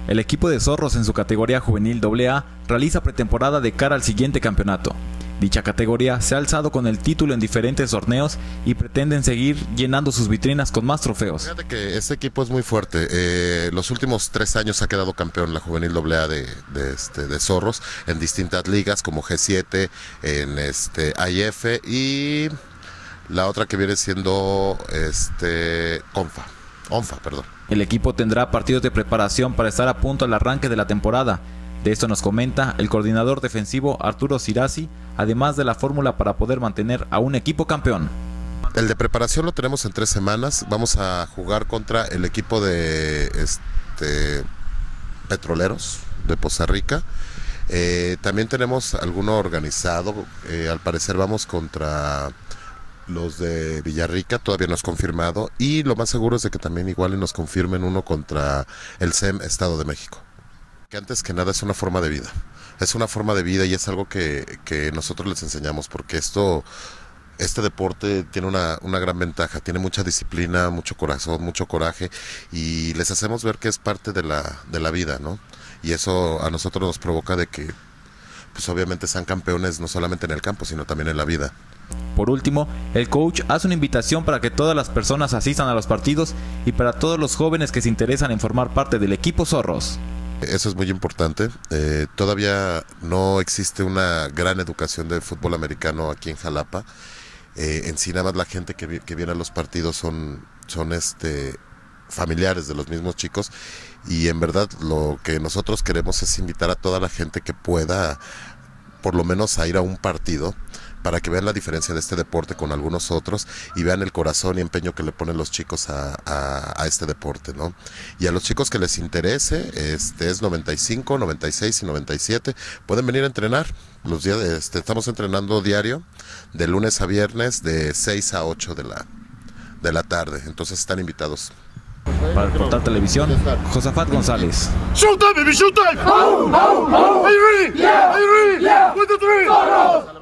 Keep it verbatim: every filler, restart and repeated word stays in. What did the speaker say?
El equipo de Zorros en su categoría juvenil doble A realiza pretemporada de cara al siguiente campeonato. Dicha categoría se ha alzado con el título en diferentes torneos y pretenden seguir llenando sus vitrinas con más trofeos. Fíjate que este equipo es muy fuerte. Eh, los últimos tres años ha quedado campeón la juvenil doble A de, de, este, de Zorros en distintas ligas como G siete, en este, A I F y la otra que viene siendo este, ONFA. ONFA, perdón. El equipo tendrá partidos de preparación para estar a punto al arranque de la temporada. De esto nos comenta el coordinador defensivo Arturo Sirasi, además de la fórmula para poder mantener a un equipo campeón. El de preparación lo tenemos en tres semanas. Vamos a jugar contra el equipo de este, Petroleros de Poza Rica. Eh, también tenemos alguno organizado. Eh, al parecer vamos contra los de Villarrica, todavía no es confirmado. Y lo más seguro es de que también igual nos confirmen uno contra el C E M Estado de México. Que antes que nada es una forma de vida, es una forma de vida y es algo que, que nosotros les enseñamos, porque esto, este deporte tiene una, una gran ventaja, tiene mucha disciplina, mucho corazón, mucho coraje y les hacemos ver que es parte de la, de la vida, ¿no? Y eso a nosotros nos provoca de que, pues obviamente sean campeones no solamente en el campo, sino también en la vida. Por último, el coach hace una invitación para que todas las personas asistan a los partidos y para todos los jóvenes que se interesan en formar parte del equipo Zorros. Eso es muy importante. Eh, todavía no existe una gran educación de fútbol americano aquí en Jalapa. Eh, en sí, nada más la gente que, que viene a los partidos son, son este, familiares de los mismos chicos. Y en verdad lo que nosotros queremos es invitar a toda la gente que pueda, por lo menos, a ir a un partido, para que vean la diferencia de este deporte con algunos otros y vean el corazón y empeño que le ponen los chicos a, a, a este deporte, ¿no? Y a los chicos que les interese, este es noventa y cinco, noventa y seis y noventa y siete, pueden venir a entrenar. Los días, este, estamos entrenando diario, de lunes a viernes, de seis a ocho de la, de la tarde, entonces están invitados. Para el Portal Televisión, Josafat González. Showtime, baby, showtime! Oh, oh, oh. Are you ready? Yeah. Are you ready? Yeah. One, two, three.